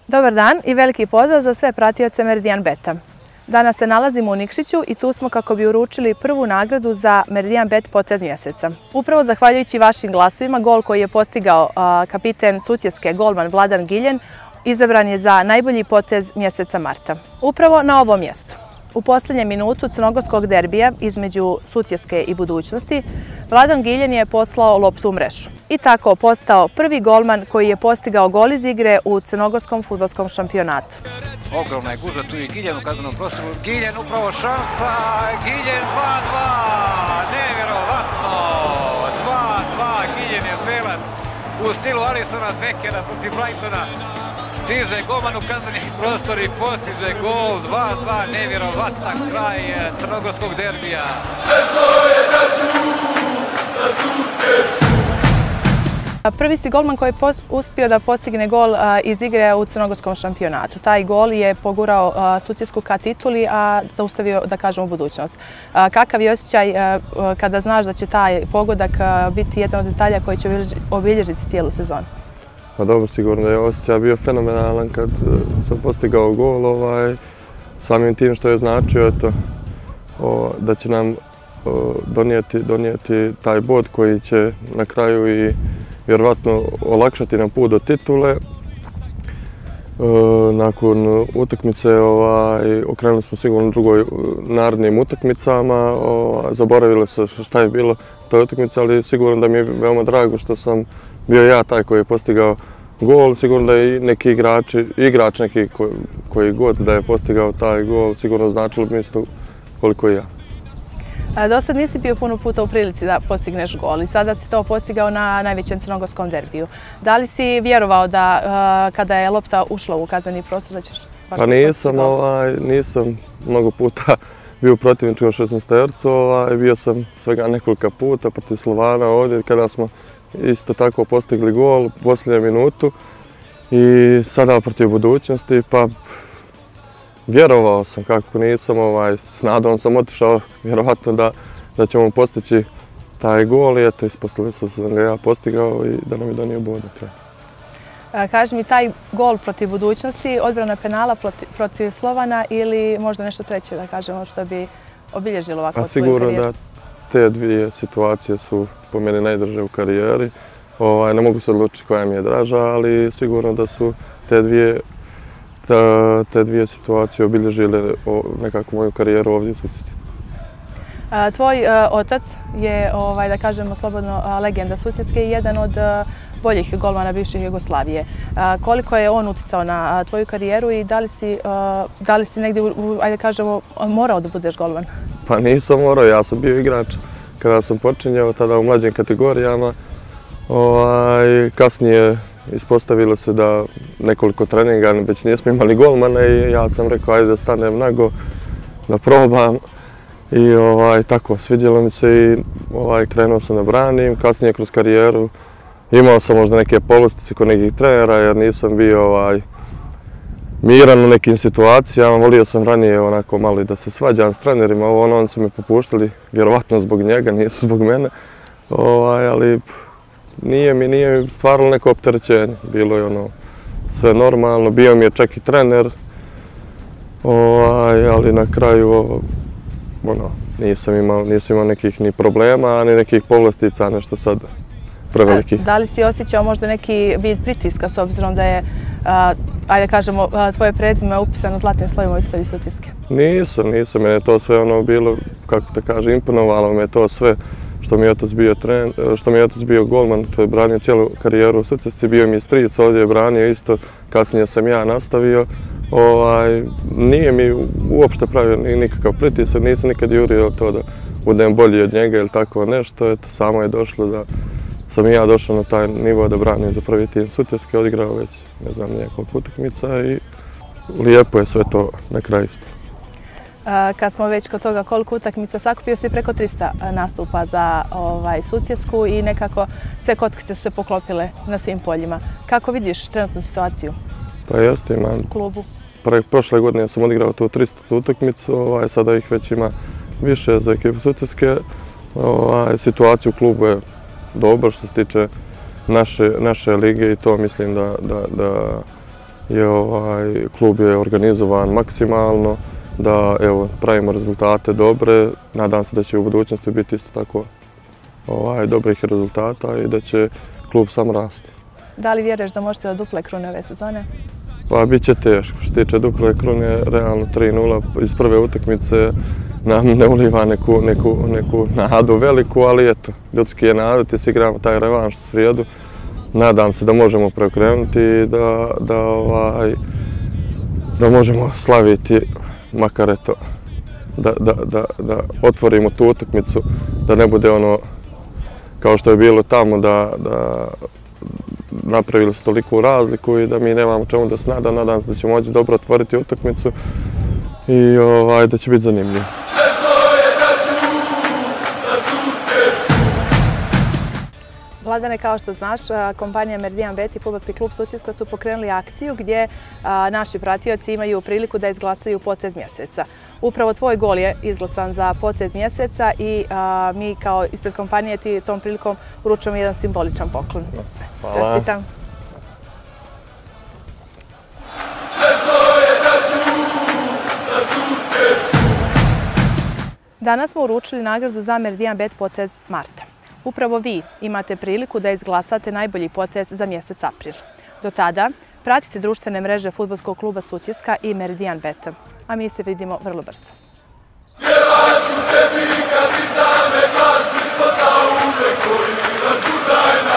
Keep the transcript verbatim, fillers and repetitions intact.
Dobar dan i veliki pozdrav za sve pratioce Meridian Beta. Danas se nalazimo u Nikšiću i tu smo kako bi uručili prvu nagradu za Meridian Bet potez mjeseca. Upravo zahvaljujući vašim glasovima, gol koji je postigao kapiten Sutjeske golman Vladan Giljen izabran je za najbolji potez mjeseca marta. Upravo na ovom mjestu. U posljednjem minutu crnogorskog derbija između Sutjeske i Budućnosti, Vladan Giljen je poslao loptu u mrežu i tako postao prvi golman koji je postigao gol iz igre u crnogorskom fudbalskom šampionatu. Ogromna je gužva, tu je Giljen u kaznenom prostoru. Giljen upravo šansa, Giljen dva dva, nevjerovatno, dva dva, Giljen je strelac u stilu Alisona Bekera protiv Brightona. Stiže golman u kazneni prostor i postiže gol, dva dva, nevjerovatan kraj crnogorskog derbija. Sve svoje daću za Sutjesku. Prvi si golman koji je uspio da postigne gol iz igre u crnogorskom šampionatu. Taj gol je pogurao Sutjesku ka tituli, a zaustavio, da kažemo, Budućnost. Kakav je osjećaj kada znaš da će taj pogodak biti jedan od detalja koji će obilježiti cijelu sezonu? Pa dobro, sigurno da je osjećaj bio fenomenalan kad sam postigao gol, ovaj, samim tim što je značio eto, o, da će nam o, donijeti, donijeti taj bod koji će na kraju i vjerovatno olakšati nam put do titule. E, nakon utakmice ovaj, okrenuli smo sigurno drugoj narednim utakmicama, ovaj, zaboravili se šta je bilo toj utakmici, ali sigurno da mi je veoma drago što sam bio ja taj koji je postigao gol, sigurno da je neki igrači, igrač neki koji, koji god da je postigao taj gol, sigurno značilo bi isto koliko i ja. Do sad nisi bio puno puta u prilici da postigneš gol i sada si to postigao na najvećem crnogorskom derbiju. Da li si vjerovao da kada je lopta ušla u kazneni prostor da ćeš baš Pa nisam, ovaj, nisam mnogo puta bio u protivničkom šesnaestercu, ovaj, bio sam svega nekoliko puta protiv Slovana ovdje kada smo isto tako postigli gol u posljednju minutu i sada protiv Budućnosti, pa vjerovao sam kako nisam, ovaj, s nadom sam otišao vjerovatno da, da ćemo postići taj gol i eto ispostavilo se da sam ga ja postigao i da nam je donio bod na kraju. Kaži mi, taj gol protiv Budućnosti, odbrana penala protiv, protiv Slovana ili možda nešto treće da kažemo što bi obilježilo ovako tvoju karijeru? Sigurno da te dvije situacije su po meni najdraže u karijeri. Ovaj, ne mogu se odlučiti koja mi je draža, ali sigurno da su te dvije, ta, te dvije situacije obilježile nekako moju karijeru ovdje u Sutjesci. Tvoj otac je, ovaj, da kažemo slobodno, legenda Sutjeske i jedan od boljih golmana bivše Jugoslavije. Koliko je on uticao na tvoju karijeru i da li si, da li si negdje, ajde kažemo, morao da budeš golman? Pa nisam morao, ja sam bio igrač kada sam počinjao, tada u mlađim kategorijama. Ovaj, kasnije ispostavilo se da nekoliko treninga već nismo imali golmana i ja sam rekao ajde da stanem nago, da probam. I ovaj, tako, svidjelo mi se i ovaj, krenuo sam da branim. Kasnije kroz karijeru imao sam možda neke povlastice kod nekih trenera jer nisam bio ovaj, miran u nekim situacijama. Volio sam ranije onako malo da se svađam s trenerima, ovo ono, oni su me popuštali, vjerovatno zbog njega, nisu zbog mene. Ovaj, ali nije mi, nije mi stvaralo neko opterećenje, bilo je ono sve normalno, bio mi je čak i trener, ovaj, ali na kraju ovo, ono, nisam imao, nisam imao nekih ni problema, ni nekih povlastica, nešto sad preveliki. Da li si osjećao možda neki vid pritiska s obzirom da je, ajde kažemo, tvoje prezime upisano zlatnim slovima u istoriji Sutjeske? Nisam, nisam, mene je to sve ono bilo, kako te kaže, imponovalo me to sve što mi je otac bio tren, što mi je otac bio golman, to je branio cijelu karijeru u Sutjesci, bio mi je stric, ovdje je branio isto, kasnije sam ja nastavio. Ovaj, nije mi uopšte pravio nikakav pritisak, nisam nikad jurio to da budem bolji od njega ili tako nešto, eto, samo je došlo da sam i ja došao na taj nivo da branim za prvi tim Sutjeske, odigrao već, ne znam, nekoliko utakmica i lijepo je sve to na kraju ispalo. Kad smo već kod toga koliko utakmica, sakupio si preko trista nastupa za ovaj, Sutjesku i nekako sve kockice su se poklopile na svim poljima. Kako vidiš trenutnu situaciju? Pa jeste, imam. U klubu? Prošle godine sam odigrao tu tristu utakmicu, ovaj, sada ih već ima više za ekipu Sutjeske. Ovaj, situacija u klubu je dobra što se tiče naše, naše lige i to mislim da, da, da i ovaj, klub je organizovan maksimalno, da evo, pravimo rezultate dobre. Nadam se da će u budućnosti biti isto tako ovaj, dobrih rezultata i da će klub sam rasti. Da li vjeruješ da možete od duple krune ove sezone? Pa bit će teško. Što se tiče duple krune, realno tri nula iz prve utakmice nam ne uliva neku, neku, neku nadu veliku, ali eto, ljudski je nada, ti si igramo taj revanš u srijedu. Nadam se da možemo preokrenuti i da, da, ovaj, da možemo slaviti, makar eto, da, da, da, da otvorimo tu utakmicu, da ne bude ono kao što je bilo tamo, da, da napravili su toliku razliku i da mi nemamo čemu da se nada. Nadam se da ćemo moći dobro otvoriti utakmicu i ovaj, da će biti zanimljivo. Vladane, kao što znaš, kompanija Meridian Bet i fudbalski klub Sutjeska su pokrenuli akciju gdje a, naši pratioci imaju priliku da izglasaju potez mjeseca. Upravo tvoj gol je izglasan za potez mjeseca i a, mi kao ispred kompanije ti tom prilikom uručujemo jedan simboličan poklon. Hvala. Čestitam. Danas smo uručili nagradu za Meridian Bet potez Marta. Upravo vi imate priliku da izglasate najbolji potez za mjesec april. Do tada pratite društvene mreže fudbalskog kluba Sutjeska i Meridian Bet. A mi se vidimo vrlo brzo. Pjevaću tebi kad izdame glas, mi smo zauvek koji računaj na